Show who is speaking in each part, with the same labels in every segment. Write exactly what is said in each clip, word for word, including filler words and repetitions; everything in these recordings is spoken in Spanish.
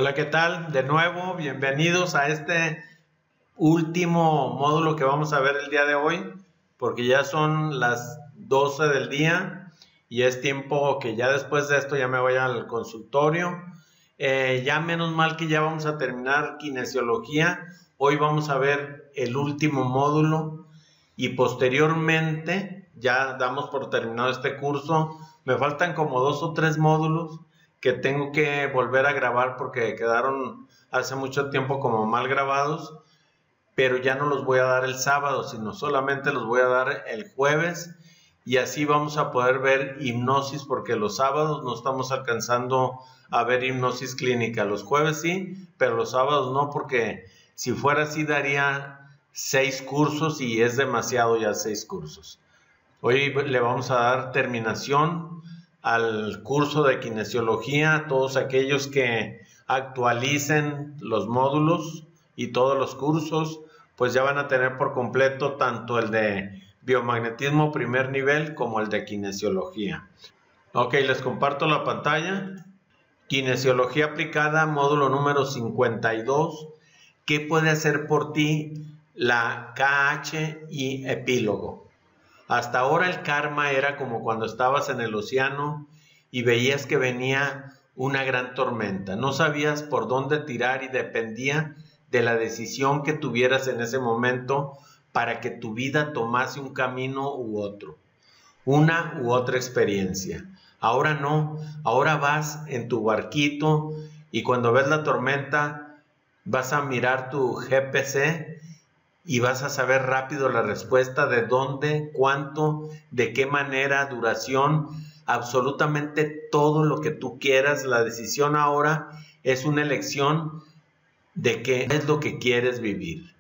Speaker 1: Hola, ¿qué tal? De nuevo, bienvenidos a este último módulo que vamos a ver el día de hoy, porque ya son las doce del día y es tiempo que ya después de esto ya me voy al consultorio. Eh, ya menos mal que ya vamos a terminar kinesiología. Hoy vamos a ver el último módulo y posteriormente ya damos por terminado este curso. Me faltan como dos o tres módulos que tengo que volver a grabar porque quedaron hace mucho tiempo como mal grabados, pero ya no los voy a dar el sábado, sino solamente los voy a dar el jueves, y así vamos a poder ver hipnosis, porque los sábados no estamos alcanzando a ver hipnosis clínica. Los jueves sí, pero los sábados no, porque si fuera así daría seis cursos y es demasiado ya seis cursos. Hoy le vamos a dar terminación al curso de kinesiología. Todos aquellos que actualicen los módulos y todos los cursos, pues ya van a tener por completo tanto el de biomagnetismo primer nivel como el de kinesiología. Ok, les comparto la pantalla. Kinesiología aplicada, módulo número cincuenta y dos. ¿Qué puede hacer por ti la K H y epílogo? Hasta ahora el karma era como cuando estabas en el océano y veías que venía una gran tormenta. No sabías por dónde tirar y dependía de la decisión que tuvieras en ese momento para que tu vida tomase un camino u otro, una u otra experiencia. Ahora no, ahora vas en tu barquito y cuando ves la tormenta vas a mirar tu G P S y vas a saber rápido la respuesta de dónde, cuánto, de qué manera, duración, absolutamente todo lo que tú quieras. La decisión ahora es una elección de qué es lo que quieres vivir.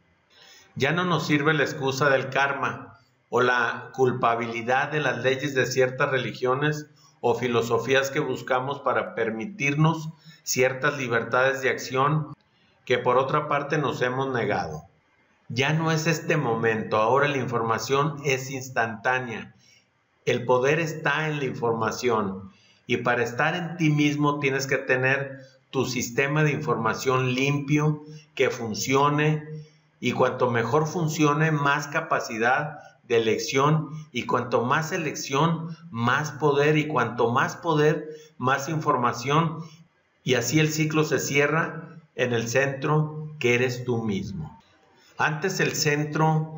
Speaker 1: Ya no nos sirve la excusa del karma o la culpabilidad de las leyes de ciertas religiones o filosofías que buscamos para permitirnos ciertas libertades de acción que por otra parte nos hemos negado. Ya no es este momento, ahora la información es instantánea. El poder está en la información y para estar en ti mismo tienes que tener tu sistema de información limpio, que funcione, y cuanto mejor funcione, más capacidad de elección, y cuanto más elección, más poder, y cuanto más poder, más información, y así el ciclo se cierra en el centro que eres tú mismo. Antes el centro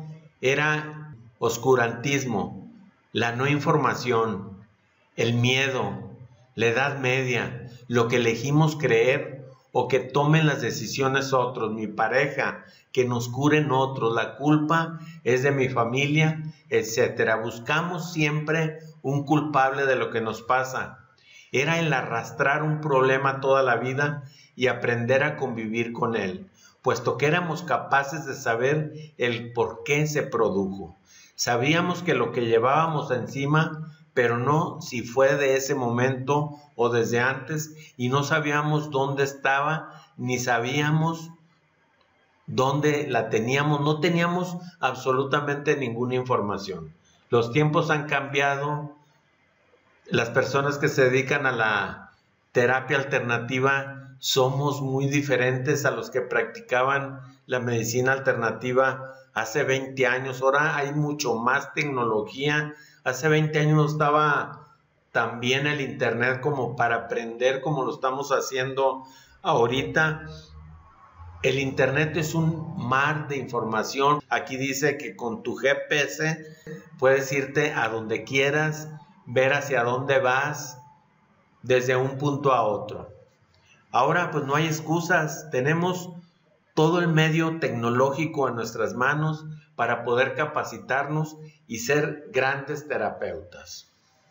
Speaker 1: era oscurantismo, la no información, el miedo, la Edad Media, lo que elegimos creer o que tomen las decisiones otros, mi pareja, que nos curen otros, la culpa es de mi familia, etcétera. Buscamos siempre un culpable de lo que nos pasa. Era el arrastrar un problema toda la vida y aprender a convivir con él, puesto que éramos capaces de saber el por qué se produjo. Sabíamos que lo que llevábamos encima, pero no si fue de ese momento o desde antes, y no sabíamos dónde estaba, ni sabíamos dónde la teníamos, no teníamos absolutamente ninguna información. Los tiempos han cambiado, las personas que se dedican a la terapia alternativa somos muy diferentes a los que practicaban la medicina alternativa hace veinte años. Ahora hay mucho más tecnología. Hace veinte años no estaba tan bien el internet como para aprender como lo estamos haciendo ahorita. El internet es un mar de información. Aquí dice que con tu G P S puedes irte a donde quieras, ver hacia dónde vas, desde un punto a otro. Ahora pues no hay excusas, tenemos todo el medio tecnológico en nuestras manos para poder capacitarnos y ser grandes terapeutas.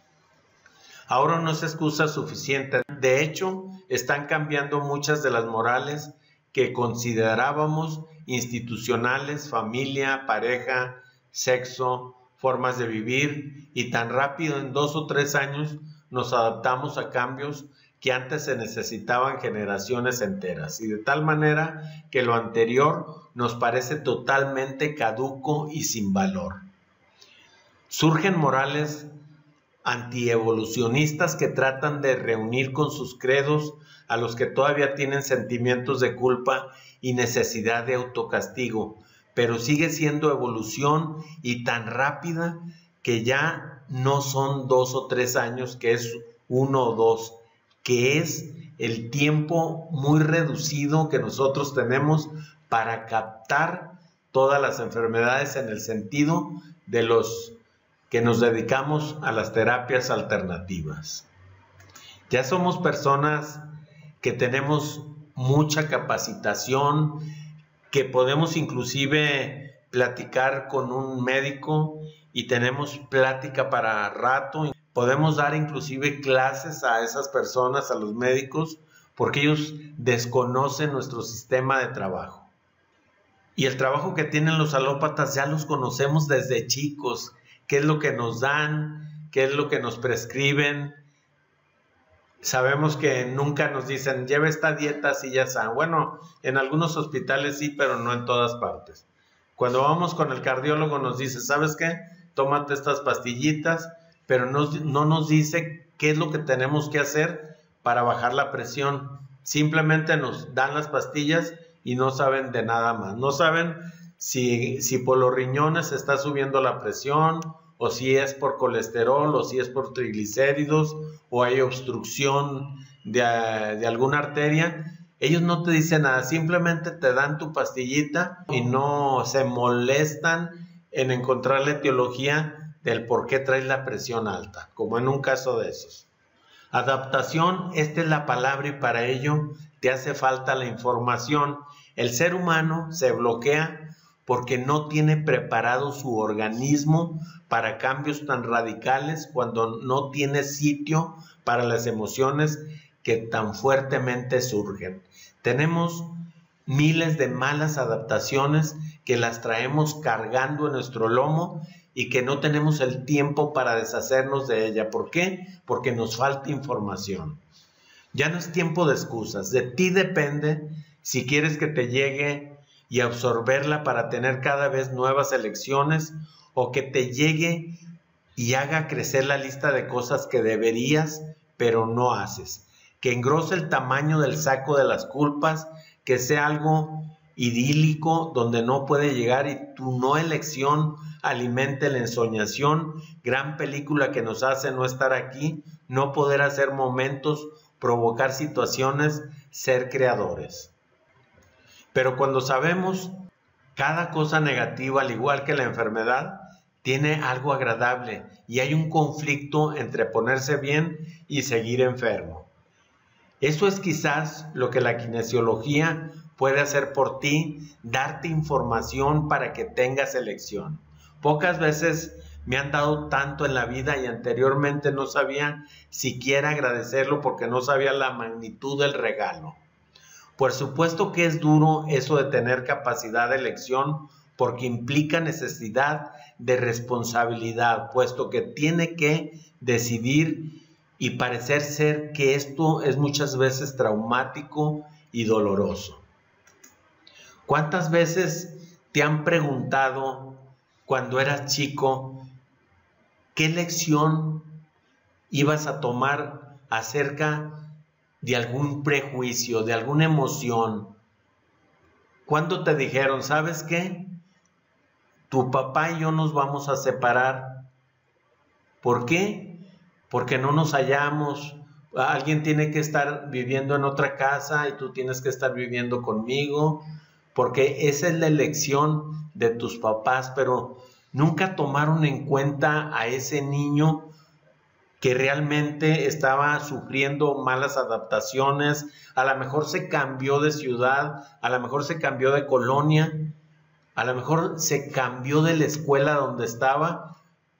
Speaker 1: Ahora no es excusa suficiente, de hecho están cambiando muchas de las morales que considerábamos institucionales, familia, pareja, sexo, formas de vivir, y tan rápido en dos o tres años nos adaptamos a cambios que antes se necesitaban generaciones enteras, y de tal manera que lo anterior nos parece totalmente caduco y sin valor. Surgen morales antievolucionistas que tratan de reunir con sus credos a los que todavía tienen sentimientos de culpa y necesidad de autocastigo, pero sigue siendo evolución y tan rápida que ya no son dos o tres años, que es uno o dos, que es el tiempo muy reducido que nosotros tenemos para captar todas las enfermedades en el sentido de los que nos dedicamos a las terapias alternativas. Ya somos personas que tenemos mucha capacitación, que podemos inclusive platicar con un médico y tenemos plática para rato. Podemos dar inclusive clases a esas personas, a los médicos, porque ellos desconocen nuestro sistema de trabajo. Y el trabajo que tienen los alópatas ya los conocemos desde chicos. ¿Qué es lo que nos dan? ¿Qué es lo que nos prescriben? Sabemos que nunca nos dicen, lleva esta dieta así ya está. Bueno, en algunos hospitales sí, pero no en todas partes. Cuando vamos con el cardiólogo nos dice, ¿sabes qué? Tómate estas pastillitas, pero no, no nos dice qué es lo que tenemos que hacer para bajar la presión. Simplemente nos dan las pastillas y no saben de nada más. No saben si, si por los riñones está subiendo la presión, o si es por colesterol, o si es por triglicéridos, o hay obstrucción de, de alguna arteria. Ellos no te dicen nada, simplemente te dan tu pastillita y no se molestan en encontrar la etiología del por qué traes la presión alta, como en un caso de esos. Adaptación, esta es la palabra, y para ello te hace falta la información. El ser humano se bloquea porque no tiene preparado su organismo para cambios tan radicales, cuando no tiene sitio para las emociones que tan fuertemente surgen. Tenemos miles de malas adaptaciones que las traemos cargando en nuestro lomo y que no tenemos el tiempo para deshacernos de ella. ¿Por qué? Porque nos falta información. Ya no es tiempo de excusas. De ti depende si quieres que te llegue y absorberla para tener cada vez nuevas elecciones, o que te llegue y haga crecer la lista de cosas que deberías pero no haces, que engrose el tamaño del saco de las culpas, que sea algo idílico donde no puede llegar y tu no elección alimente la ensoñación, gran película que nos hace no estar aquí, no poder hacer momentos, provocar situaciones, ser creadores. Pero cuando sabemos cada cosa negativa, al igual que la enfermedad, tiene algo agradable y hay un conflicto entre ponerse bien y seguir enfermo. Eso es quizás lo que la kinesiología puede hacer por ti, darte información para que tengas elección. Pocas veces me han dado tanto en la vida y anteriormente no sabía siquiera agradecerlo porque no sabía la magnitud del regalo. Por supuesto que es duro eso de tener capacidad de elección, porque implica necesidad de responsabilidad, puesto que tiene que decidir, y parecer ser que esto es muchas veces traumático y doloroso. ¿Cuántas veces te han preguntado cuando eras chico qué lección ibas a tomar acerca de algún prejuicio, de alguna emoción? ¿Cuándo te dijeron, sabes qué? Tu papá y yo nos vamos a separar. ¿Por qué? Porque no nos hallamos. Alguien tiene que estar viviendo en otra casa y tú tienes que estar viviendo conmigo, porque esa es la elección de tus papás, pero nunca tomaron en cuenta a ese niño que realmente estaba sufriendo malas adaptaciones. A lo mejor se cambió de ciudad, a lo mejor se cambió de colonia, a lo mejor se cambió de la escuela donde estaba,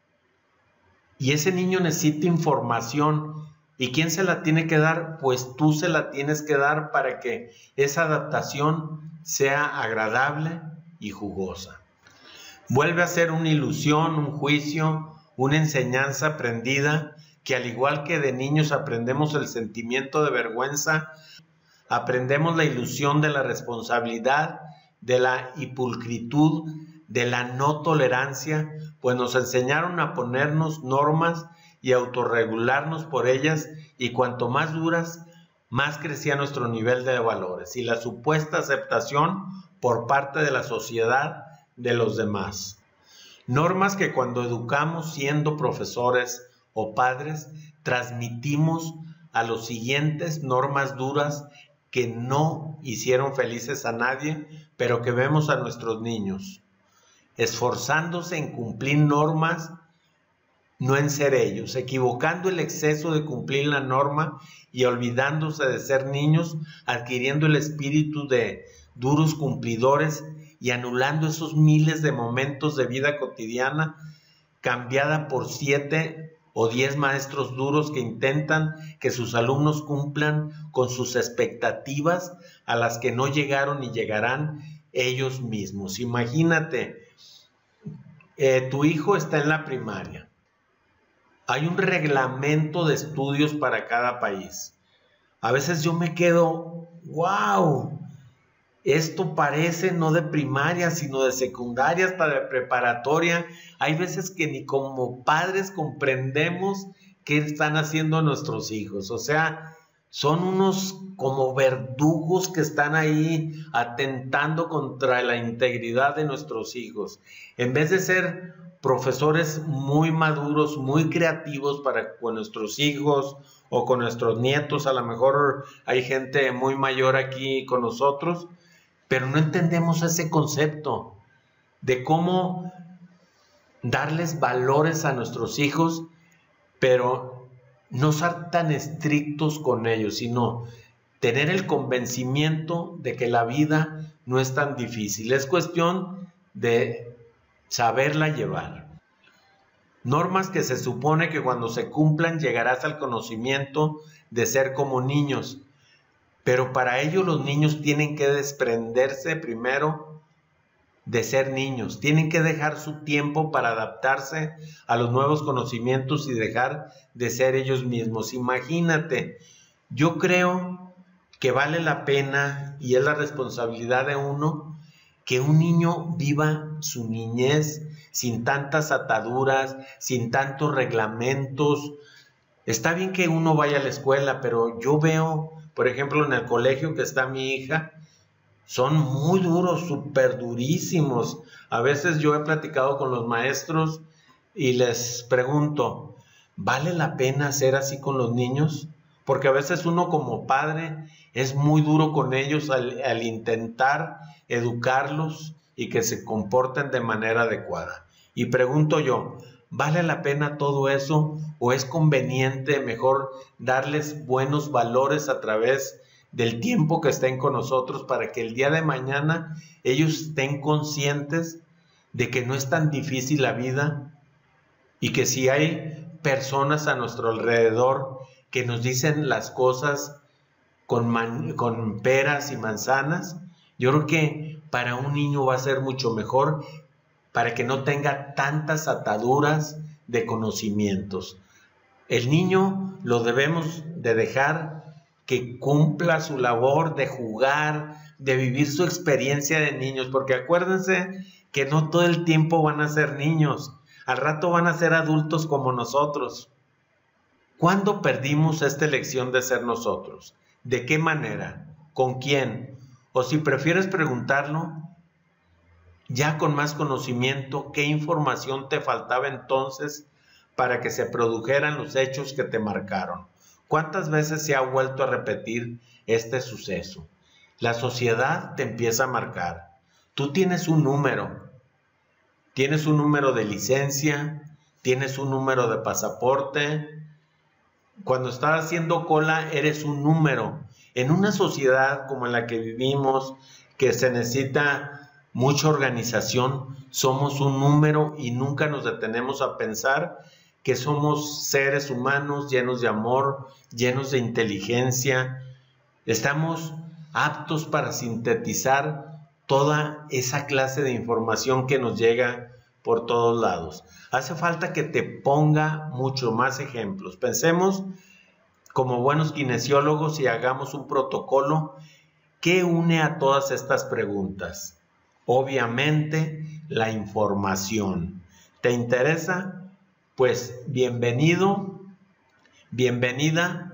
Speaker 1: y ese niño necesita información. ¿Y quién se la tiene que dar? Pues tú se la tienes que dar para que esa adaptación sea agradable y jugosa. Vuelve a ser una ilusión, un juicio, una enseñanza aprendida, que al igual que de niños aprendemos el sentimiento de vergüenza, aprendemos la ilusión de la responsabilidad, de la impulcritud, de la no tolerancia, pues nos enseñaron a ponernos normas y autorregularnos por ellas, y cuanto más duras, más crecía nuestro nivel de valores y la supuesta aceptación por parte de la sociedad de los demás. Normas que cuando educamos siendo profesores o padres, transmitimos a los siguientes, normas duras que no hicieron felices a nadie, pero que vemos a nuestros niños, esforzándose en cumplir normas, no en ser ellos, equivocando el exceso de cumplir la norma y olvidándose de ser niños, adquiriendo el espíritu de duros cumplidores y anulando esos miles de momentos de vida cotidiana cambiada por siete o diez maestros duros que intentan que sus alumnos cumplan con sus expectativas a las que no llegaron ni llegarán ellos mismos. Imagínate, eh, tu hijo está en la primaria. Hay un reglamento de estudios para cada país. A veces yo me quedo, wow, esto parece no de primaria, sino de secundaria hasta de preparatoria. Hay veces que ni como padres comprendemos qué están haciendo nuestros hijos. O sea, son unos como verdugos que están ahí atentando contra la integridad de nuestros hijos. En vez de ser profesores muy maduros, muy creativos para con nuestros hijos o con nuestros nietos, a lo mejor hay gente muy mayor aquí con nosotros, pero no entendemos ese concepto de cómo darles valores a nuestros hijos, pero no ser tan estrictos con ellos, sino tener el convencimiento de que la vida no es tan difícil. Es cuestión de saberla llevar. Normas que se supone que cuando se cumplan llegarás al conocimiento de ser como niños, pero para ello los niños tienen que desprenderse primero de ser niños, tienen que dejar su tiempo para adaptarse a los nuevos conocimientos y dejar de ser ellos mismos. Imagínate, yo creo que vale la pena y es la responsabilidad de uno que un niño viva su niñez sin tantas ataduras, sin tantos reglamentos. Está bien que uno vaya a la escuela, pero yo veo, por ejemplo, en el colegio que está mi hija, son muy duros, súper durísimos. A veces yo he platicado con los maestros y les pregunto, ¿vale la pena ser así con los niños? Porque a veces uno como padre es muy duro con ellos al, al intentar educarlos y que se comporten de manera adecuada. Y pregunto yo, ¿vale la pena todo eso o es conveniente mejor darles buenos valores a través del tiempo que estén con nosotros para que el día de mañana ellos estén conscientes de que no es tan difícil la vida y que si hay personas a nuestro alrededor que nos dicen las cosas con, man, con peras y manzanas, yo creo que para un niño va a ser mucho mejor para que no tenga tantas ataduras de conocimientos. El niño lo debemos de dejar que cumpla su labor de jugar, de vivir su experiencia de niños, porque acuérdense que no todo el tiempo van a ser niños, al rato van a ser adultos como nosotros. ¿Cuándo perdimos esta elección de ser nosotros? ¿De qué manera? ¿Con quién? O si prefieres preguntarlo, ya con más conocimiento, ¿qué información te faltaba entonces para que se produjeran los hechos que te marcaron? ¿Cuántas veces se ha vuelto a repetir este suceso? La sociedad te empieza a marcar. Tú tienes un número. Tienes un número de licencia, tienes un número de pasaporte. Cuando estás haciendo cola, eres un número. En una sociedad como en la que vivimos, que se necesita mucha organización, somos un número y nunca nos detenemos a pensar que somos seres humanos llenos de amor, llenos de inteligencia. Estamos aptos para sintetizar toda esa clase de información que nos llega por todos lados. Hace falta que te ponga mucho más ejemplos. Pensemos como buenos kinesiólogos y hagamos un protocolo que une a todas estas preguntas. Obviamente, la información. ¿Te interesa? Pues bienvenido, bienvenida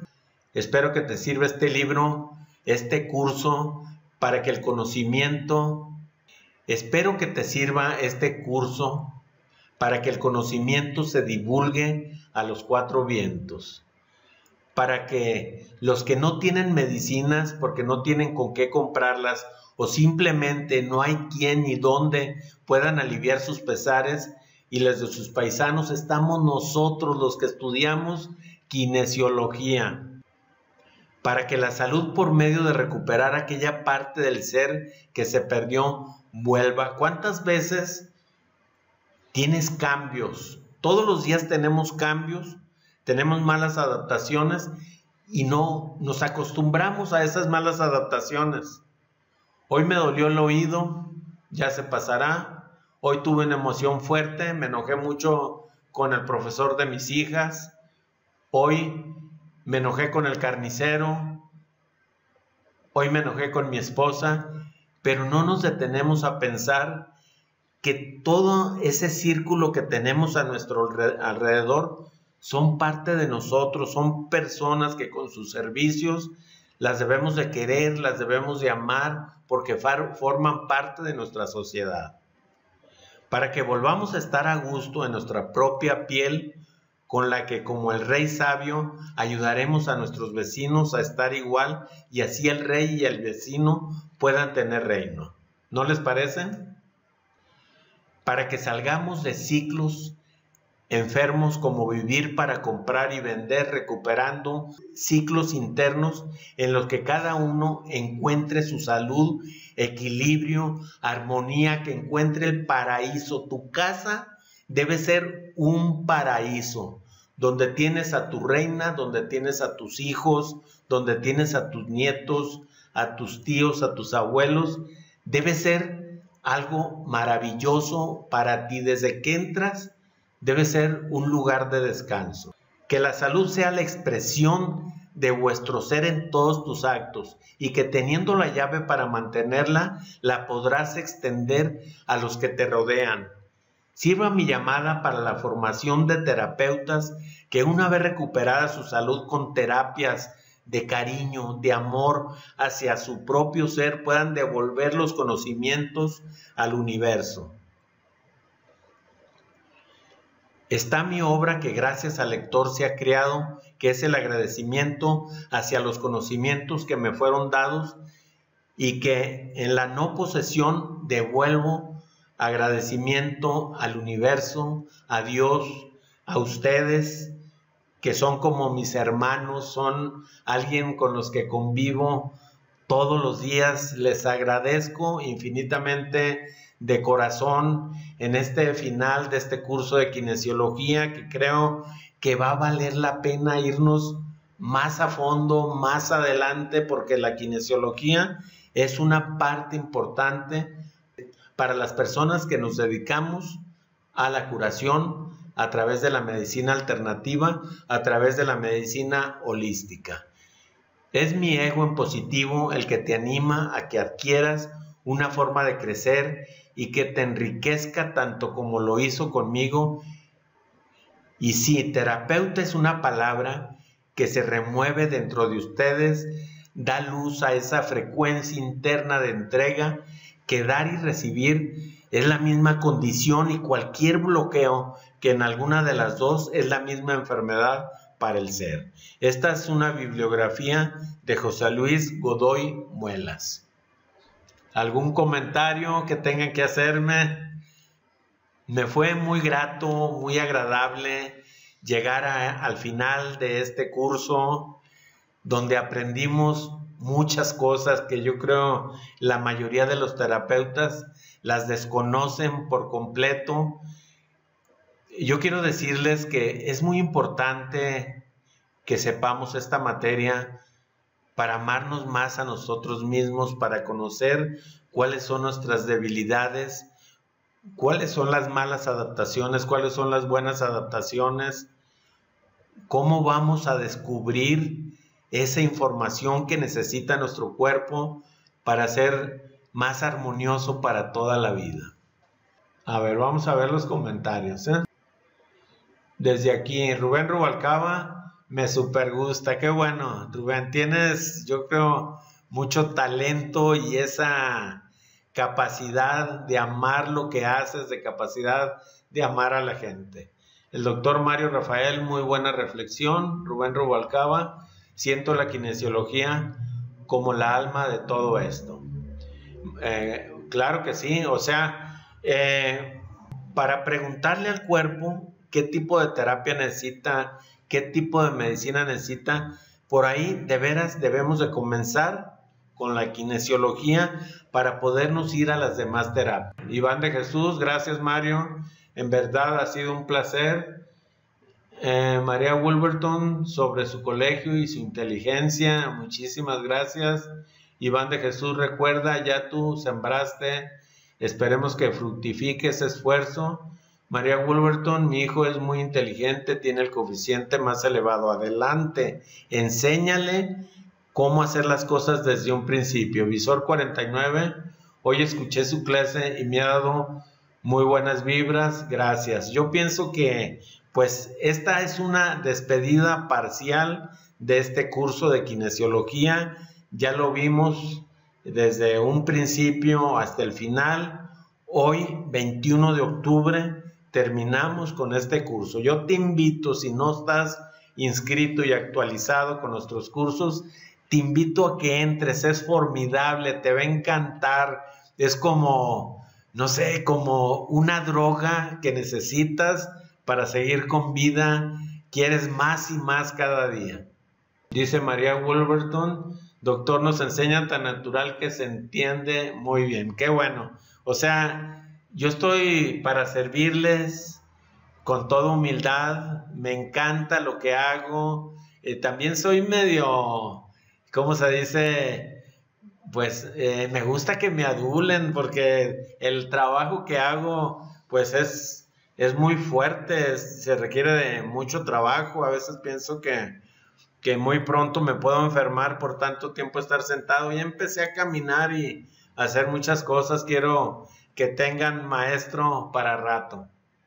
Speaker 1: Espero que te sirva este libro, este curso, para que el conocimiento, espero que te sirva este curso para que el conocimiento se divulgue a los cuatro vientos, para que los que no tienen medicinas porque no tienen con qué comprarlas o simplemente no hay quién ni dónde puedan aliviar sus pesares y les de sus paisanos, estamos nosotros los que estudiamos kinesiología, para que la salud por medio de recuperar aquella parte del ser que se perdió vuelva. ¿Cuántas veces tienes cambios? Todos los días tenemos cambios, tenemos malas adaptaciones y no nos acostumbramos a esas malas adaptaciones. Hoy me dolió el oído, ya se pasará. Hoy tuve una emoción fuerte, me enojé mucho con el profesor de mis hijas. Hoy me enojé con el carnicero. Hoy me enojé con mi esposa. Pero no nos detenemos a pensar que todo ese círculo que tenemos a nuestro alrededor son parte de nosotros, son personas que con sus servicios las debemos de querer, las debemos de amar, porque forman parte de nuestra sociedad. Para que volvamos a estar a gusto en nuestra propia piel, con la que como el rey sabio ayudaremos a nuestros vecinos a estar igual y así el rey y el vecino puedan tener reino. ¿No les parece? Para que salgamos de ciclos enfermos como vivir para comprar y vender, recuperando ciclos internos en los que cada uno encuentre su salud, equilibrio, armonía, que encuentre el paraíso. Tu casa debe ser un paraíso, donde tienes a tu reina, donde tienes a tus hijos, donde tienes a tus nietos, a tus tíos, a tus abuelos. Debe ser algo maravilloso para ti. Desde que entras, debe ser un lugar de descanso. Que la salud sea la expresión de vuestro ser en todos tus actos y que teniendo la llave para mantenerla, la podrás extender a los que te rodean. Sirva mi llamada para la formación de terapeutas que una vez recuperada su salud con terapias de cariño, de amor hacia su propio ser, puedan devolver los conocimientos al universo. Está mi obra que gracias al lector se ha creado, que es el agradecimiento hacia los conocimientos que me fueron dados y que en la no posesión devuelvo agradecimiento al universo, a Dios, a ustedes, que son como mis hermanos, son alguien con los que convivo todos los días. Les agradezco infinitamente de corazón en este final de este curso de kinesiología, que creo que va a valer la pena irnos más a fondo, más adelante, porque la kinesiología es una parte importante para las personas que nos dedicamos a la curación a través de la medicina alternativa, a través de la medicina holística. Es mi ego en positivo el que te anima a que adquieras una forma de crecer y que te enriquezca tanto como lo hizo conmigo. Y sí, terapeuta es una palabra que se remueve dentro de ustedes, da luz a esa frecuencia interna de entrega, que dar y recibir es la misma condición y cualquier bloqueo que en alguna de las dos es la misma enfermedad para el ser. Esta es una bibliografía de José Luis Godoy Muelas. ¿Algún comentario que tengan que hacerme? Me fue muy grato, muy agradable llegar a, al final de este curso, donde aprendimos muchas cosas que yo creo la mayoría de los terapeutas las desconocen por completo. Yo quiero decirles que es muy importante que sepamos esta materia para amarnos más a nosotros mismos, para conocer cuáles son nuestras debilidades, cuáles son las malas adaptaciones, cuáles son las buenas adaptaciones, cómo vamos a descubrir esa información que necesita nuestro cuerpo para ser más armonioso para toda la vida. A ver, vamos a ver los comentarios, ¿eh? Desde aquí, Rubén Rubalcaba, Me super gusta, qué bueno, Rubén. Tienes, yo creo, mucho talento y esa capacidad de amar lo que haces, de capacidad de amar a la gente. El doctor Mario Rafael, muy buena reflexión. Rubén Rubalcaba, siento la kinesiología como la alma de todo esto. Eh, claro que sí, o sea, eh, para preguntarle al cuerpo qué tipo de terapia necesita, qué tipo de medicina necesita, por ahí de veras debemos de comenzar con la kinesiología para podernos ir a las demás terapias. Iván de Jesús, gracias Mario, en verdad ha sido un placer. Eh, María Wolverton, sobre su colegio y su inteligencia, muchísimas gracias. Iván de Jesús, recuerda, ya tú sembraste, esperemos que fructifique ese esfuerzo. María Wolverton, mi hijo es muy inteligente, tiene el coeficiente más elevado. Adelante, enséñale cómo hacer las cosas desde un principio. Visor cuarenta y nueve, hoy escuché su clase y me ha dado muy buenas vibras, gracias. Yo pienso que pues esta es una despedida parcial de este curso de kinesiología. Ya lo vimos desde un principio hasta el final. Hoy, veintiuno de octubre, terminamos con este curso. Yo te invito, si no estás inscrito y actualizado con nuestros cursos, te invito a que entres. Es formidable, te va a encantar. Es como, no sé, como una droga que necesitas para seguir con vida. Quieres más y más cada día. Dice María Wolverton, doctor, nos enseña tan natural que se entiende muy bien. Qué bueno. O sea, yo estoy para servirles con toda humildad. Me encanta lo que hago. Eh, también soy medio, ¿cómo se dice? Pues eh, me gusta que me adulen porque el trabajo que hago pues es, es muy fuerte, es, se requiere de mucho trabajo. A veces pienso que que muy pronto me puedo enfermar por tanto tiempo estar sentado. Ya empecé a caminar y a hacer muchas cosas. Quiero que tengan maestro para rato.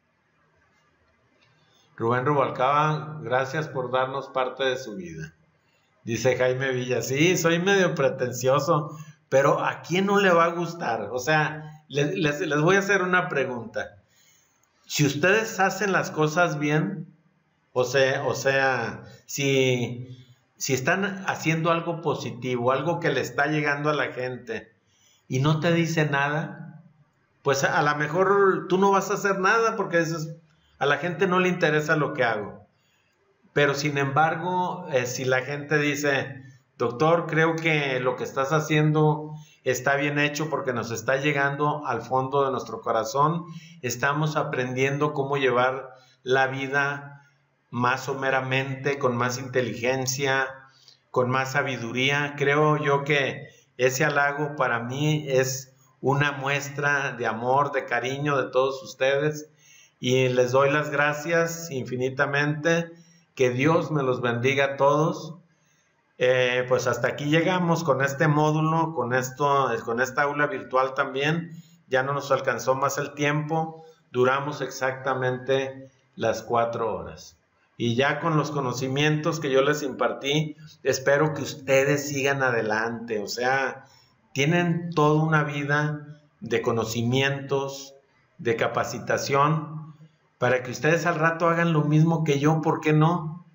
Speaker 1: Rubén Rubalcaba, gracias por darnos parte de su vida. Dice Jaime Villa, sí, soy medio pretencioso, pero ¿a quién no le va a gustar? O sea, les, les, les voy a hacer una pregunta. Si ustedes hacen las cosas bien, O sea, o sea, si, si están haciendo algo positivo, algo que le está llegando a la gente y no te dice nada, pues a, a lo mejor tú no vas a hacer nada porque dices, a la gente no le interesa lo que hago. Pero sin embargo, eh, si la gente dice, doctor, creo que lo que estás haciendo está bien hecho porque nos está llegando al fondo de nuestro corazón, estamos aprendiendo cómo llevar la vida más someramente, con más inteligencia, con más sabiduría. Creo yo que ese halago para mí es una muestra de amor, de cariño de todos ustedes y les doy las gracias infinitamente. Que Dios me los bendiga a todos. Eh, pues hasta aquí llegamos con este módulo, con esto, con esta aula virtual también. Ya no nos alcanzó más el tiempo, duramos exactamente las cuatro horas. Y ya con los conocimientos que yo les impartí, espero que ustedes sigan adelante. O sea, tienen toda una vida de conocimientos, de capacitación, para que ustedes al rato hagan lo mismo que yo, ¿por qué no?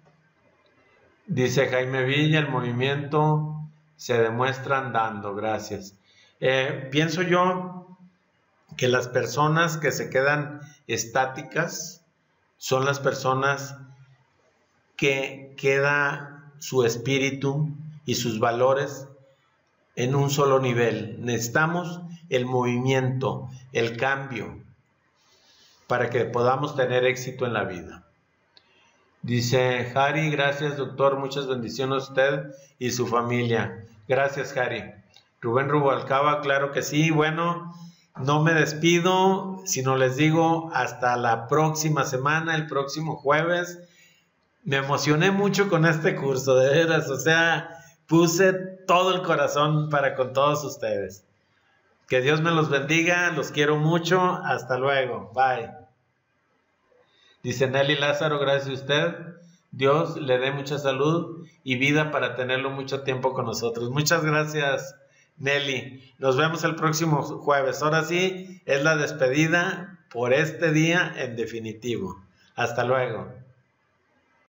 Speaker 1: Dice Jaime Villa, el movimiento se demuestra andando, gracias. Eh, pienso yo que las personas que se quedan estáticas son las personas que queda su espíritu y sus valores en un solo nivel. Necesitamos el movimiento, el cambio, para que podamos tener éxito en la vida. Dice Harry, gracias doctor, muchas bendiciones a usted y su familia. Gracias Harry. Rubén Rubalcaba, claro que sí. Bueno, no me despido, sino les digo hasta la próxima semana, el próximo jueves. Me emocioné mucho con este curso, de veras, o sea, puse todo el corazón para con todos ustedes. Que Dios me los bendiga, los quiero mucho, hasta luego, bye. Dice Nelly Lázaro, gracias a usted. Dios le dé mucha salud y vida para tenerlo mucho tiempo con nosotros. Muchas gracias, Nelly. Nos vemos el próximo jueves. Ahora sí, es la despedida por este día en definitivo. Hasta luego.